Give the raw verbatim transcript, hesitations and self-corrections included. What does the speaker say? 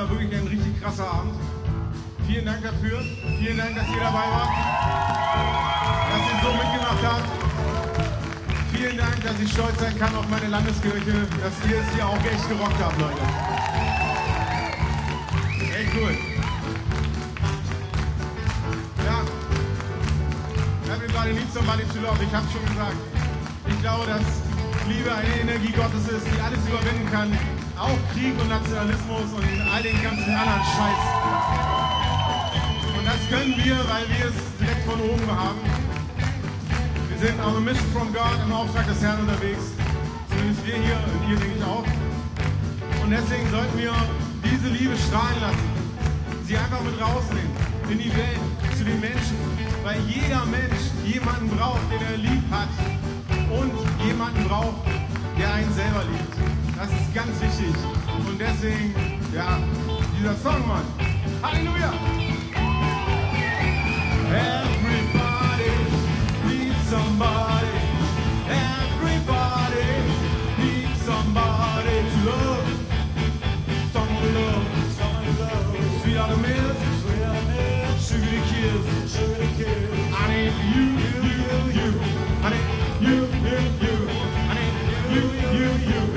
war wirklich ein richtig krasser Abend. Vielen Dank dafür. Vielen Dank, dass ihr dabei wart. Dass ihr so mitgemacht habt. Vielen Dank, dass ich stolz sein kann auf meine Landeskirche, dass ihr es hier auch echt gerockt habt, Leute. Echt cool. Ja. Everybody needs somebody to love. Ich hab's schon gesagt. Ich glaube, dass Liebe eine Energie Gottes ist, die alles überwinden kann. Auch Krieg und Nationalismus und all den ganzen anderen Scheiß. Und das können wir, weil wir es direkt von oben haben. Wir sind on a mission from God im Auftrag des Herrn unterwegs. Zumindest wir hier und ihr, denke ich auch. Und deswegen sollten wir diese Liebe strahlen lassen. Sie einfach mit rausnehmen in die Welt, zu den Menschen. Weil jeder Mensch jemanden braucht, den er lieb hat. Und jemanden braucht, der einen selber liebt. Das ist ganz wichtig. Und deswegen, ja, dieser Song, Mann. Halleluja! Everybody needs somebody. Everybody needs somebody to love. Someone to love. Someone to love. Sweet out of milk. Sweet out of milk. Sugar to kiss. Sugar to kiss. I need you, you, you, you. I need you, you, you. I need you, you, you.